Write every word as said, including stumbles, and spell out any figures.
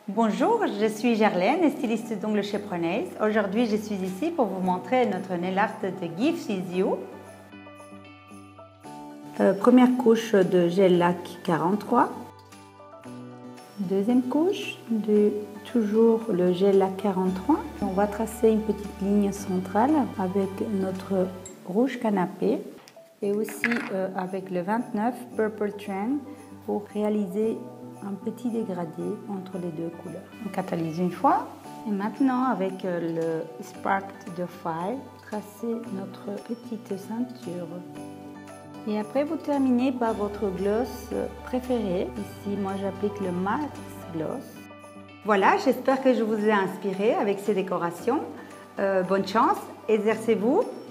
Bonjour, je suis Gerlaine, styliste d'ongles chez Pronays. Aujourd'hui, je suis ici pour vous montrer notre nail art de Gift Is You. Euh, première couche de gel lac quarante-trois. Deuxième couche de toujours le gel lac quarante-trois. On va tracer une petite ligne centrale avec notre rouge canapé et aussi euh, avec le vingt-neuf Purple Trend pour réaliser un petit dégradé entre les deux couleurs. On catalyse une fois et maintenant avec le Spark de Fire, tracer notre petite ceinture. Et après vous terminez par votre gloss préféré. Ici moi j'applique le Max Gloss. Voilà, j'espère que je vous ai inspiré avec ces décorations. Euh, bonne chance, exercez-vous.